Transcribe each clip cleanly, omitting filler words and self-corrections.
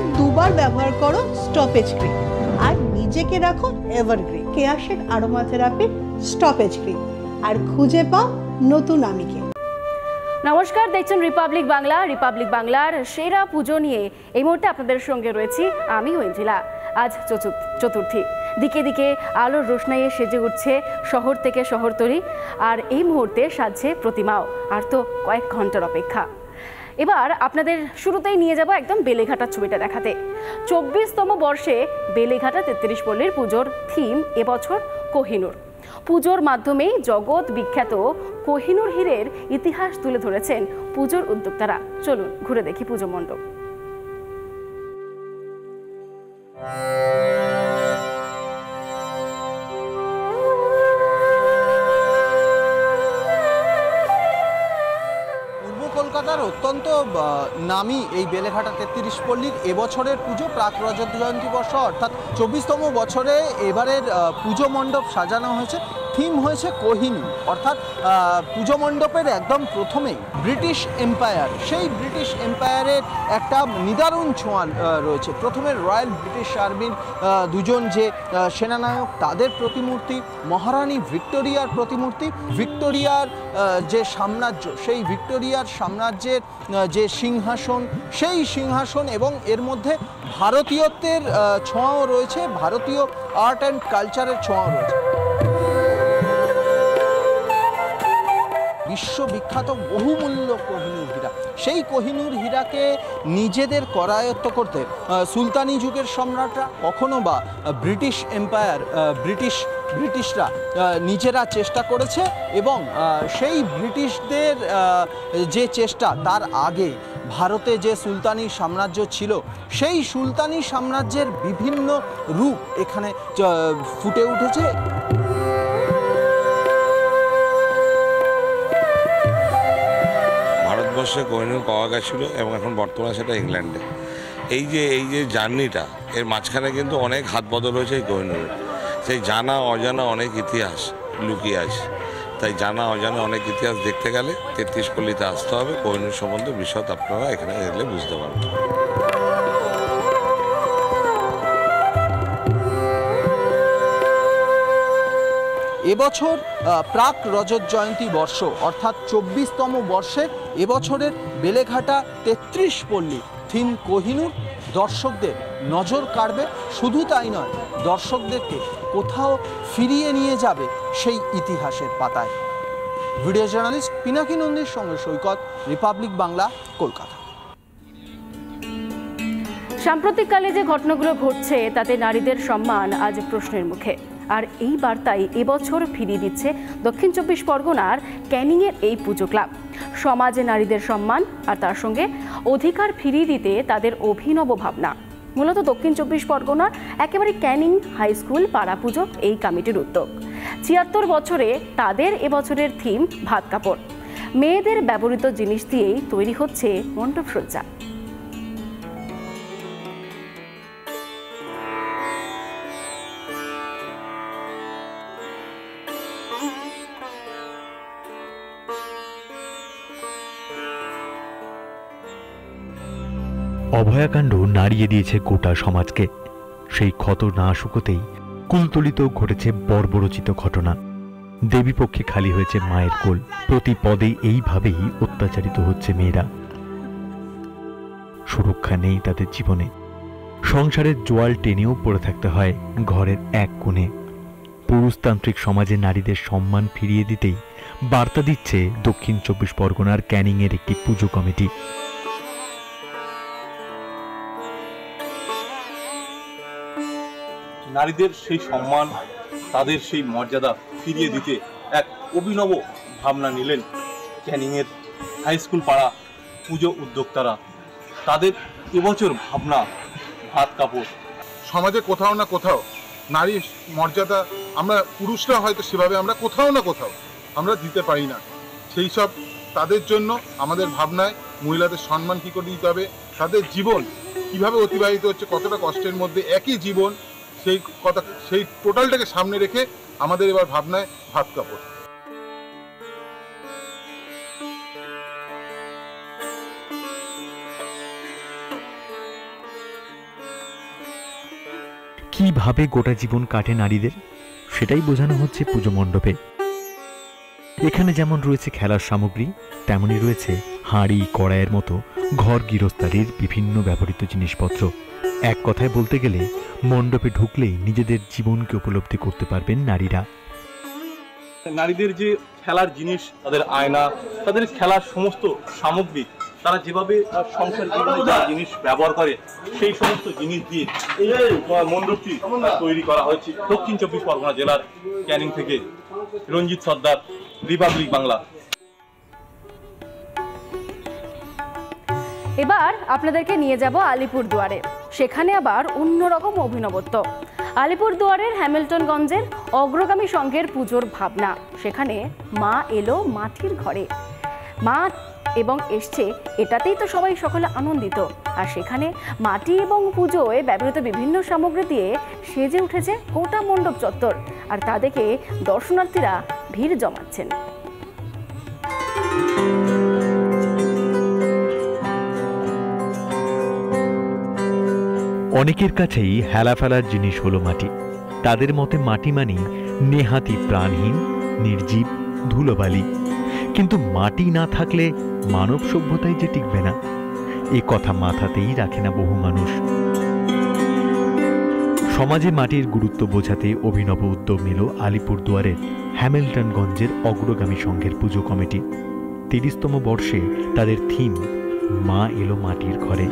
দুবার ব্যবহার করো স্টপেজ ক্রিম আর নিজেকে রাখো এভারগ্রিন। কেয়াশের আরোমা থেরাপি স্টপেজ ক্রিম আর খুঁজে পাও নতুন আমিকে। নমস্কার, দেখছেন রিপাবলিক বাংলা। রিপাবলিক বাংলার সেরা পুজো নিয়ে এই মুহূর্তে আপনাদের সঙ্গে রয়েছি আমি ঐন্দ্রিলা। আজ চতুর্থী, দিকে দিকে আলোর রোশনাইয়ে সেজে উঠছে শহর থেকে শহরতলি, আর এই মুহূর্তে সাজছে প্রতিমাও। আর তো কয়েক ঘন্টার অপেক্ষা। এবার আপনাদের শুরুতেই নিয়ে যাব একদম বেলেঘাটার ছবিটা দেখাতে। 24তম বর্ষে বেলেঘাটা 33 পল্লীর পুজোর থিম এবছর কোহিনূর। পুজোর মাধ্যমেই জগৎ বিখ্যাত কোহিনূর হীরের ইতিহাস তুলে ধরেছেন পুজোর উদ্যোক্তারা। চলুন ঘুরে দেখি পুজো মণ্ডপ। কলকাতার অত্যন্ত নামী এই বেলেঘাটা 33 পল্লীর এবছরের পুজো প্রাক রজত জয়ন্তী বর্ষ অর্থাৎ 24তম বছরে এবারের পুজো মণ্ডপ সাজানো হয়েছে। থিম হয়েছে কোহিনূর, অর্থাৎ পুজো মণ্ডপের একদম প্রথমেই ব্রিটিশ এম্পায়ার, সেই ব্রিটিশ এম্পায়ারের একটা নিদারুণ ছোঁয়া রয়েছে। প্রথমে রয়্যাল ব্রিটিশ আর্মির দুজন যে সেনানায়ক তাদের প্রতিমূর্তি, মহারানী ভিক্টোরিয়ার প্রতিমূর্তি, ভিক্টোরিয়ার যে সাম্রাজ্য, সেই ভিক্টোরিয়ার সাম্রাজ্যের যে সিংহাসন, সেই সিংহাসন, এবং এর মধ্যে ভারতীয়ত্বের ছোঁয়াও রয়েছে, ভারতীয় আর্ট অ্যান্ড কালচারের ছোঁয়াও রয়েছে। বিশ্ববিখ্যাত বহুমূল্য কোহিনূর হীরা, সেই কোহিনূর হীরাকে নিজেদের করায়ত্ত করতে সুলতানি যুগের সম্রাটরা, কখনো বা ব্রিটিশ এম্পায়ার, ব্রিটিশরা নিজেরা চেষ্টা করেছে, এবং সেই ব্রিটিশদের যে চেষ্টা, তার আগে ভারতে যে সুলতানি সাম্রাজ্য ছিল, সেই সুলতানি সাম্রাজ্যের বিভিন্ন রূপ এখানে ফুটে উঠেছে। ভারতবর্ষে কোহিনূর পাওয়া গেছিল এবং এখন বর্তমানে সেটা ইংল্যান্ডে। এই যে জার্নিটা, এর মাঝখানে কিন্তু অনেক হাত বদল হয়েছে এই কোহিনূরের। সেই জানা অজানা অনেক ইতিহাস লুকিয়ে আছে। তাই জানা অজানা অনেক ইতিহাস দেখতে গেলে 33 পল্লীতে আসতে হবে। কোহিনূর সম্বন্ধে বিশদ আপনারা এখানে এলে বুঝতে পারবেন। এবছর প্রাক রজত জয়ন্তী বর্ষ অর্থাৎ 24তম বর্ষের এবছরের বেলেঘাটা 33 পল্লী থিম কোহিনূর দর্শকদের নজর কাড়বে। শুধু তাই নয়, দর্শকদেরকে কোথাও ফিরিয়ে নিয়ে যাবে সেই ইতিহাসের পাতায়। ভিডিও জার্নালিস্ট পিনাকি নন্দীর সঙ্গে সৈকত, রিপাবলিক বাংলা, কলকাতা। সাম্প্রতিককালে যে ঘটনাগুলো ঘটছে তাতে নারীদের সম্মান আজ প্রশ্নের মুখে। আর এই বার্তাই এবছর ফিরিয়ে দিচ্ছে দক্ষিণ 24 পরগনার ক্যানিংয়ের এই পুজো ক্লাব। সমাজে নারীদের সম্মান আর তার সঙ্গে অধিকার ফিরিয়ে দিতে তাদের অভিনব ভাবনা। মূলত দক্ষিণ 24 পরগনার একেবারে ক্যানিং হাই স্কুল পাড়া পুজো এই কমিটির উদ্যোগ। 76 বছরে তাদের এবছরের থিম ভাত কাপড়। মেয়েদের ব্যবহৃত জিনিস দিয়েই তৈরি হচ্ছে মণ্ডপসজ্জা। অভয়াকাণ্ড নাড়িয়ে দিয়েছে গোটা সমাজকে। সেই ক্ষত না শুকোতেই কুলতলিতেও ঘটেছে বর্বরচিত ঘটনা। দেবীপক্ষে খালি হয়েছে মায়ের কোল। প্রতি পদে এইভাবেই অত্যাচারিত হচ্ছে মেয়েরা। সুরক্ষা নেই তাদের জীবনে। সংসারের জোয়াল টেনেও পড়ে থাকতে হয় ঘরের এক কোণে। পুরুষতান্ত্রিক সমাজে নারীদের সম্মান ফিরিয়ে দিতেই বার্তা দিচ্ছে দক্ষিণ 24 পরগনার ক্যানিংয়ের একটি পুজো কমিটি। নারীদের সেই সম্মান, তাদের সেই মর্যাদা ফিরিয়ে দিতে এক অভিনব ভাবনা নিলেন ক্যানিংয়ের হাই স্কুল পাড়া পুজো উদ্যোক্তারা। তাদের এবছর ভাবনা ভাত কাপড়। সমাজে কোথাও না কোথাও নারীর মর্যাদা আমরা পুরুষরা হয়তো সেভাবে আমরা কোথাও না কোথাও আমরা দিতে পারি না। সেই সব তাদের জন্য আমাদের ভাবনায় মহিলাদের সম্মান কী করে দিতে হবে, তাদের জীবন কীভাবে অতিবাহিত হচ্ছে, কতটা কষ্টের মধ্যে একই জীবন, সেই টোটালটাকে সামনে রেখে আমাদের এবার ভাবনায় ভাত কাপড়। কিভাবে গোটা জীবন কাটে নারীদের সেটাই বোঝানো হচ্ছে পুজো মণ্ডপে। এখানে যেমন রয়েছে খেলার সামগ্রী, তেমনই রয়েছে হাঁড়ি কড়াইয়ের মতো ঘর গৃহস্থালির বিভিন্ন ব্যবহৃত জিনিসপত্র। এক কথায় বলতে গেলে মণ্ডপে ঢুকলেই নিজেদের জীবনকে উপলব্ধি করতে পারবেন নারীরা। নারীদের যে খেলার জিনিস, তাদের আয়না, তাদের খেলার সমস্ত সামগ্রী, তারা যেভাবে সংসার জীবনে যা জিনিস ব্যবহার করে সেই সমস্ত জিনিস দিয়ে এই মণ্ডপটি তৈরি করা হয়েছে। দক্ষিণ 24 পরগনা জেলার ক্যানিং থেকে রঞ্জিত সর্দার, রিপাবলিক বাংলা। এবার আপনাদেরকে নিয়ে যাব আলিপুরদুয়ারে। সেখানে আবার অন্যরকম অভিনবত্ব। আলিপুরদুয়ারের হ্যামিল্টনগঞ্জের অগ্রগামী সংঘের পুজোর ভাবনা। সেখানে মা এলো মাটির ঘরে, মা এবং এসছে, এটাতেই তো সবাই সকলে আনন্দিত। আর সেখানে মাটি এবং পুজোয় ব্যবহৃত বিভিন্ন সামগ্রী দিয়ে সেজে উঠেছে গোটা মণ্ডপ চত্বর। আর তা দেখে দর্শনার্থীরা ভিড় জমাচ্ছেন। অনেকের কাছেই হেলা ফেলার জিনিস হলো মাটি। তাদের মতে মাটি মানেই নেহাতি প্রাণহীন, নির্জীব, ধুলোবালি। কিন্তু মাটি না থাকলে মানব সভ্যতাই যে টিকবে না, এ কথা মাথাতেই রাখে না বহু মানুষ। সমাজে মাটির গুরুত্ব বোঝাতে অভিনব উদ্যোগ নিল আলিপুরদুয়ারের হ্যামিল্টনগঞ্জের অগ্রগামী সংঘের পুজো কমিটি। 30তম বর্ষে তাদের থিম মা এলো মাটির ঘরে।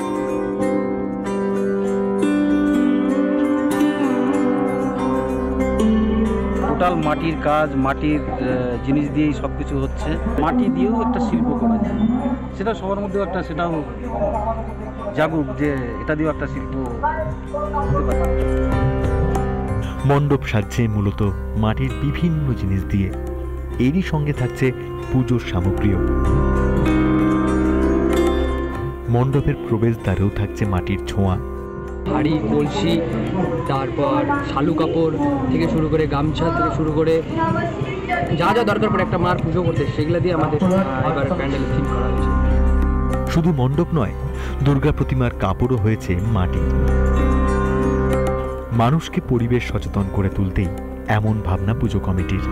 টোটাল মাটির কাজ, মাটির জিনিস দিয়েই সব কিছু হচ্ছে। মাটি দিয়েও একটা শিল্প করা যায়, সেটা সবার মধ্যেও একটা, সেটাও জাগুক যে এটা দিয়েও একটা শিল্প হতে পারে। মণ্ডপ সাজছে মূলত মাটির বিভিন্ন জিনিস দিয়ে, এরই সঙ্গে থাকছে পুজোর সামগ্রীও। মণ্ডপের প্রবেশদ্বারেও থাকছে মাটির ছোঁয়া। হাঁড়ি, কলসি, তারপর শালু কাপড় থেকে শুরু করে গামছা থেকে শুরু করে যা যা দরকার পড়ে একটা মার পুজো করতে, সেগুলো দিয়ে আমাদের এবার প্যান্ডেল থিম করা হয়েছে। শুধু মণ্ডপ নয়, দুর্গা প্রতিমার কাপড়ও হয়েছে মাটি। মানুষকে পরিবেশ সচেতন করে তুলতেই এমন ভাবনা পুজো কমিটির।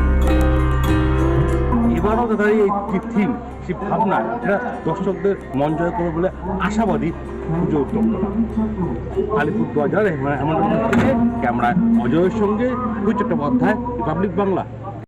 এবারও তাদের এই থিম, সেই ভাবনা, এটা দর্শকদের মন জয় করবে বলে আশাবাদী পুজো উদ্যোক্তা। আলিপুরদুয়ার হ্যামিল্টনগঞ্জ থেকে ক্যামেরায় অজয়ের সঙ্গে চট্টোপাধ্যায়, রিপাবলিক বাংলা।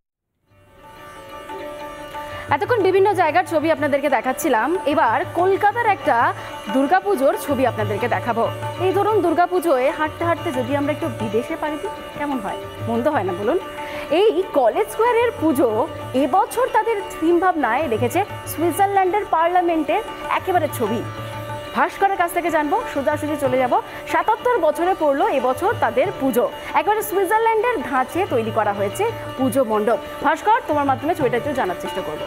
এতক্ষণ বিভিন্ন জায়গার ছবি আপনাদেরকে দেখাচ্ছিলাম। এবার কলকাতার একটা দুর্গাপুজোর ছবি আপনাদেরকে দেখাবো। এই ধরুন দুর্গাপুজোয় হাঁটতে হাঁটতে যদি আমরা একটু বিদেশে পাড়ি দিই, কেমন হয়? মন্দ হয় না বলুন? এই কলেজ স্কোয়ারের পুজো এবছর তাদের থিম ভাবনায় রেখেছে সুইজারল্যান্ডের পার্লামেন্টের একেবারে ছবি। ভাস্করের কাছ থেকে জানবো, সোজাসুজি চলে যাব। ৭৭ বছরে পড়লো এবছর তাদের পুজো। একেবারে সুইজারল্যান্ডের ধাঁচে তৈরি করা হয়েছে পুজো মণ্ডপ। ভাস্কর, তোমার মাধ্যমে ছবিটা একটু জানার চেষ্টা করবো।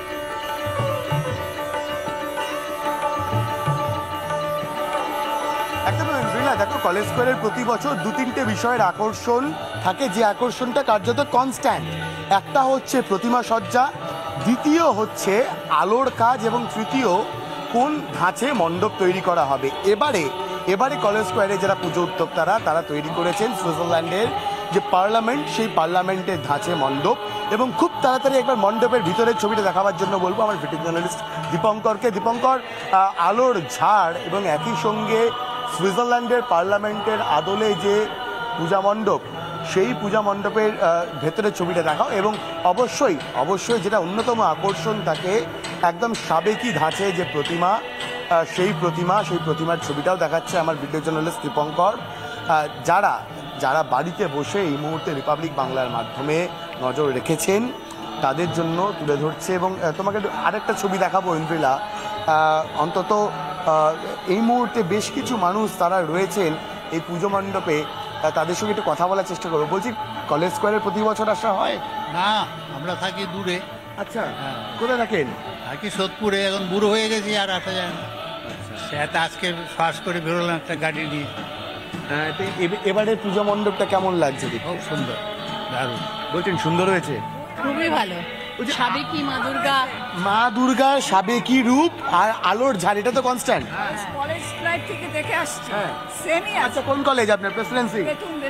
দেখো, কলেজ স্কোয়ারের প্রতি বছর 2-3টে বিষয়ের আকর্ষণ থাকে, যে আকর্ষণটা কার্যত কনস্ট্যান্ট। একটা হচ্ছে প্রতিমা সজ্জা, দ্বিতীয় হচ্ছে আলোর কাজ, এবং তৃতীয় কোন ধাঁচে মণ্ডপ তৈরি করা হবে। এবারে কলেজ স্কোয়ারে যারা পুজো উদ্যোক্তারা, তারা তৈরি করেছেন সুইজারল্যান্ডের যে পার্লামেন্ট, সেই পার্লামেন্টের ধাঁচে মণ্ডপ। এবং খুব তাড়াতাড়ি একবার মণ্ডপের ভিতরের ছবিটা দেখাবার জন্য বলবো আমার ভিডিও জার্নালিস্ট দীপঙ্করকে। দীপঙ্কর, আলোর ঝাড় এবং একই সঙ্গে সুইজারল্যান্ডের পার্লামেন্টের আদলে যে পূজা মণ্ডপ, সেই পূজা মণ্ডপের ভেতরের ছবিটা দেখাও। এবং অবশ্যই যেটা অন্যতম আকর্ষণ থাকে, একদম সাবেকি ধাঁচে যে প্রতিমা, সেই প্রতিমার ছবিটাও দেখাচ্ছে আমার ভিডিও জার্নালিস্ট দীপঙ্কর। যারা বাড়িতে বসে এই মুহূর্তে রিপাবলিক বাংলার মাধ্যমে নজর রেখেছেন, তাদের জন্য তুলে ধরছে। এবং তোমাকে আরেকটা ছবি দেখাবো ইন্দ্রিলা। অন্তত এই মুহূর্তে বেশ কিছু মানুষ তারা রয়েছেন এই পুজো মণ্ডপে, তাদের সঙ্গে একটু কথা বলার চেষ্টা করবো। বলছি, কলেজ স্কোয়ারে প্রতি বছর আসা হয়? না, আমরা থাকি দূরে। আচ্ছা, কোথায় থাকেন? থাকি সোদপুরে, এখন বুড়ো হয়ে গেছি, আর আসা যায় না। সেটা আজকে শ্বাস করে বেরোলাম একটা গাড়ি নিয়ে। হ্যাঁ, এবারের পুজো মণ্ডপটা কেমন লাগছে? খুব সুন্দর, দারুণ। বলছেন সুন্দর হয়েছে? খুবই ভালো। সাবেকি মা দুর্গার সাবেকি রূপ আর আলোর ঝাড়, এটা তো কনস্ট্যান্ট। কলেজ লাইফ থেকে দেখে আসছে। সেমই। আচ্ছা, কোন কলেজ আপনার? প্রেসিডেন্সি?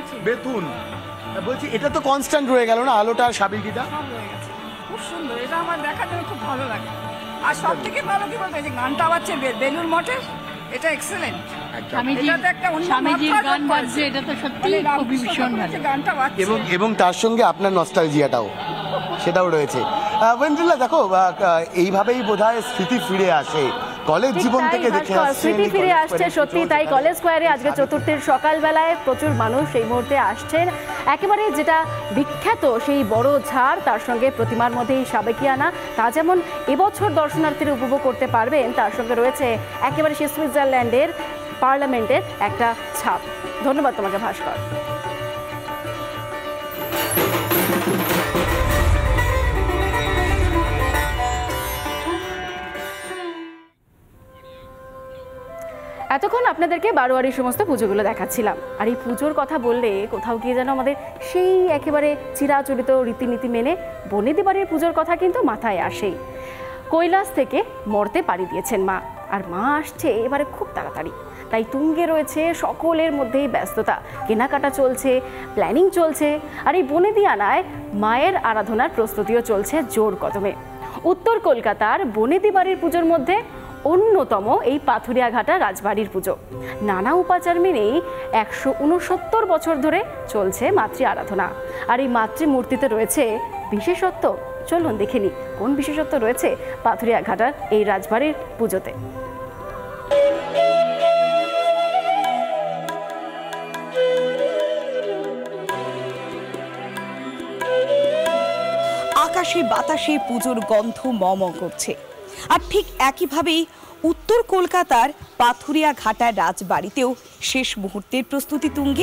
বেতুন। বলছি এটা তো কনস্ট্যান্ট রয়ে গেল না, আলোটা আর সাবেকিটা? খুব সুন্দর, এটা আমার দেখার জন্য খুব ভালো লাগে। আর সব থেকে ভালো কি বলতে, যে গানটা বাজছে বেলুর মঠে, এটা এক্সেলেন্ট। স্বামীজির গান বাজছে, এটা তো সত্যি খুবই ভীষণ ভালো গানটা বাজছে। এবং তার সঙ্গে আপনার নস্টালজিয়াটাও সেটাও রয়েছে। ওয়েন্দ্রিলা, দেখো এইভাবেই বোধহয় স্মৃতি ফিরে আসে কলেজ জীবন থেকে, দেখে স্মৃতি ফিরে আসছে সত্যি তাই। কলেজ স্কোয়ারে আজকে চতুর্থীর সকালবেলায় প্রচুর মানুষ এই মুহূর্তে আসছেন। একেবারে যেটা বিখ্যাত সেই বড় ঝাড়, তার সঙ্গে প্রতিমার মধ্যে এই সাবেকিয়ানা, তা যেমন এবছর দর্শনার্থীরা উপভোগ করতে পারবেন, তার সঙ্গে রয়েছে একেবারে সেই সুইজারল্যান্ডের পার্লামেন্টের একটা ছাপ। ধন্যবাদ তোমাকে ভাস্কর। এতক্ষণ আপনাদেরকে বারোয়ারির সমস্ত পুজোগুলো দেখাচ্ছিলাম। আর এই পুজোর কথা বললে কোথাও গিয়ে যেন আমাদের সেই একেবারে চিরাচরিত রীতিনীতি মেনে বনেদি বাড়ির পুজোর কথা কিন্তু মাথায় আসেই। কৈলাস থেকে মর্তে পাড়ি দিয়েছেন মা, আর মা আসছে এবারে খুব তাড়াতাড়ি, তাই তুঙ্গে রয়েছে সকলের মধ্যেই ব্যস্ততা, কেনাকাটা চলছে, প্ল্যানিং চলছে। আর এই বনেদিয়ানায় মায়ের আরাধনার প্রস্তুতিও চলছে জোর কদমে। উত্তর কলকাতার বনেদি বাড়ির পুজোর মধ্যে অন্যতম এই পাথুরিয়াঘাটা রাজবাড়ির পুজো। নানা উপাচার মেনেই 169 বছর ধরে চলছে মাতৃ আরাধনা। আর এই মাতৃমূর্তিতে রয়েছে বিশেষত্ব, চলুন দেখে নিই কোন বিশেষত্ব রয়েছে পাথুরিয়াঘাটার এই রাজবাড়ির পুজোতে। আকাশে বাতাসে পুজোর গন্ধ মম করছে। আর ঠিক একইভাবেই উত্তর কলকাতার পাথুরিয়াঘাটার রাজবাড়িতেও শেষ মুহূর্তের প্রস্তুতি তুঙ্গে।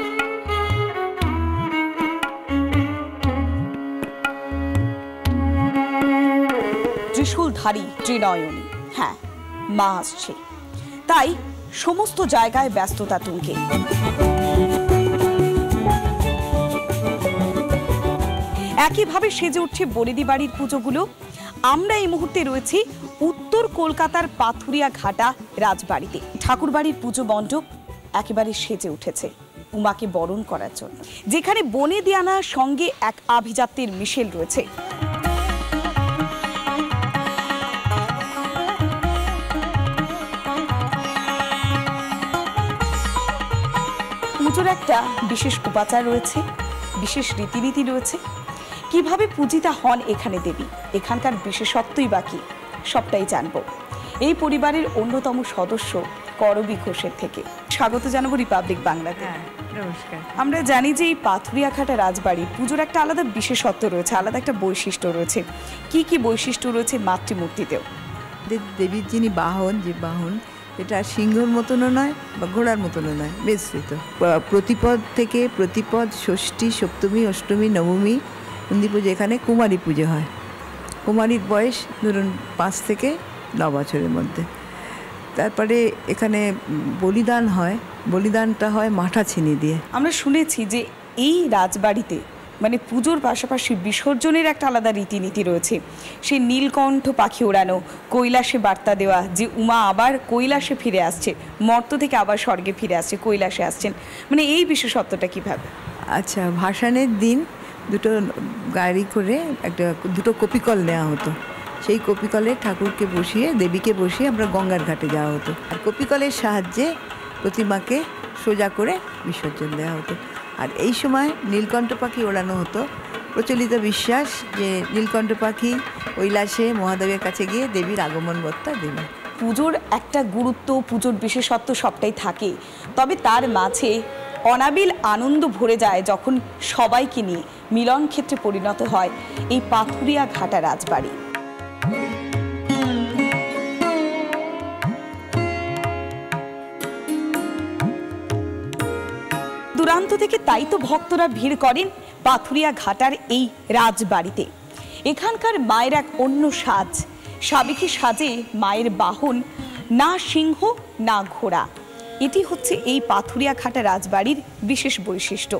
ত্রিশূলধারী ত্রিনয়নী, হ্যাঁ মা আসছে, তাই সমস্ত জায়গায় ব্যস্ততা তুঙ্গে। একইভাবে সেজে উঠছে বনেদি বাড়ির পুজোগুলো। আমরা এই মুহূর্তে রয়েছি উত্তর কলকাতার পাথুরিয়াঘাটা রাজবাড়িতে। ঠাকুরবাড়ির পুজো মণ্ডপ একেবারে সেজে উঠেছে উমাকে বরণ করার জন্য, যেখানে বনেদিয়ানার সঙ্গে এক আভিজাত্যের মিশেল রয়েছে। পুজোর একটা বিশেষ উপাচার রয়েছে, বিশেষ রীতিনীতি রয়েছে। কিভাবে পূজিতা হন এখানে দেবী, এখানকার বিশেষত্বই বাকি সবটাই জানবো এই পরিবারের অন্যতম সদস্য করবী ঘোষের থেকে। স্বাগত জানাবো রিপাবলিক বাংলাতে। নমস্কার। আমরা জানি যে এই পাথুরিয়াঘাটা রাজবাড়ি পুজোর একটা আলাদা বিশেষত্ব রয়েছে, আলাদা একটা বৈশিষ্ট্য রয়েছে। কি কি বৈশিষ্ট্য রয়েছে মাতৃমূর্তিতেও? দেবীর যিনি বাহন, যে বাহন এটা সিংহর মতনও নয় বা ঘোড়ার মতনও নয়, মিশ্রিত। প্রতিপদ থেকে প্রতিপদ, ষষ্ঠী, সপ্তমী, অষ্টমী, নবমী, নন্দী পুজো, এখানে কুমারী পুজো হয়। কুমারীর বয়স ধরুন 5 থেকে 9 বছরের মধ্যে। তারপরে এখানে বলিদান হয়, বলিদানটা হয় মাঠা ছিনি দিয়ে। আমরা শুনেছি যে এই রাজবাড়িতে মানে পুজোর পাশাপাশি বিসর্জনের একটা আলাদা রীতিনীতি রয়েছে। সেই নীলকণ্ঠ পাখি ওড়ানো, কৈলাসে বার্তা দেওয়া যে উমা আবার কৈলাসে ফিরে আসছে, মর্ত থেকে আবার স্বর্গে ফিরে আসছে, কৈলাসে আসছেন, মানে এই বিশেষত্বটা কিভাবে? আচ্ছা, ভাসানের দিন দুটো গাড়ি করে দুটো কপিকল নেওয়া হতো। সেই কপিকলে ঠাকুরকে বসিয়ে, দেবীকে বসিয়ে আমরা গঙ্গার ঘাটে যাওয়া হতো। আর কপিকলের সাহায্যে প্রতিমাকে সোজা করে বিসর্জন দেওয়া হতো। আর এই সময় নীলকণ্ঠ পাখি ওড়ানো হতো। প্রচলিত বিশ্বাস যে নীলকণ্ঠ পাখি কৈলাসে মহাদেবের কাছে গিয়ে দেবীর আগমন বার্তা দেবে। পুজোর একটা গুরুত্ব, পুজোর বিশেষত্ব সবটাই থাকে, তবে তার মাঝে অনাবিল আনন্দ ভরে যায় যখন সবাইকে নিয়ে মিলন ক্ষেত্রে পরিণত হয় এই পাথুরিয়াঘাটা রাজবাড়ি। দূরান্ত থেকে তাই তো ভক্তরা ভিড় করেন পাথুরিয়াঘাটার এই রাজবাড়িতে। এখানকার মায়ের এক অন্য সাজ, সাবেকি সাজে মায়ের বাহন না সিংহ না ঘোড়া। এটি হচ্ছে এই পাথুরিয়াঘাটা রাজবাড়ির বিশেষ বৈশিষ্ট্য।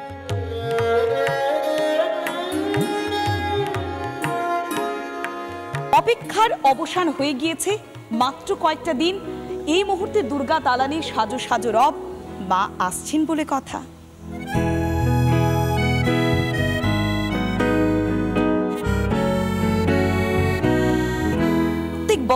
অপেক্ষার অবসান হয়ে গিয়েছে মাত্র কয়েকটা দিন। এই মুহূর্তে দুর্গা দালানের সাজো সাজো রব মা আসছেন বলে কথা।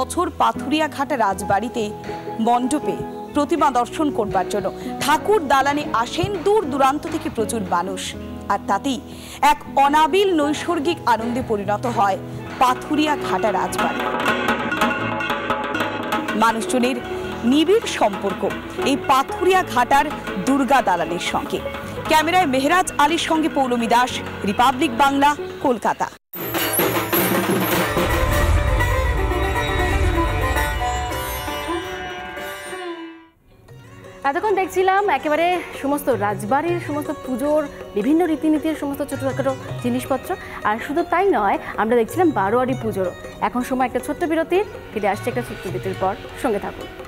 বছর পাথুরিয়া ঘাটা রাজবাড়িতে মণ্ডপে প্রতিমা দর্শন করবার জন্য ঠাকুর দালানে আসেন দূর দূরান্ত থেকে প্রচুর মানুষ, আর তাতেই এক অনাবিল নৈসর্গিক আনন্দে পরিণত হয় পাথুরিয়া ঘাটা রাজবাড়ি। মানুষজনের নিবিড় সম্পর্ক এই পাথুরিয়া ঘাটার দুর্গা দালানের সঙ্গে। ক্যামেরায় মেহরাজ আলীর সঙ্গে পৌলমী দাস, রিপাবলিক বাংলা, কলকাতা। এতক্ষণ দেখছিলাম একেবারে সমস্ত রাজবাড়ির সমস্ত পুজোর বিভিন্ন রীতিনীতির সমস্ত ছোটখাটো জিনিসপত্র, আর শুধু তাই নয়, আমরা দেখছিলাম বারোয়ারি পুজোরও। এখন সময় একটা ছোট্ট বিরতির, ফিরে আসছে একটা ছোট্ট বিরতির পর, সঙ্গে থাকুন।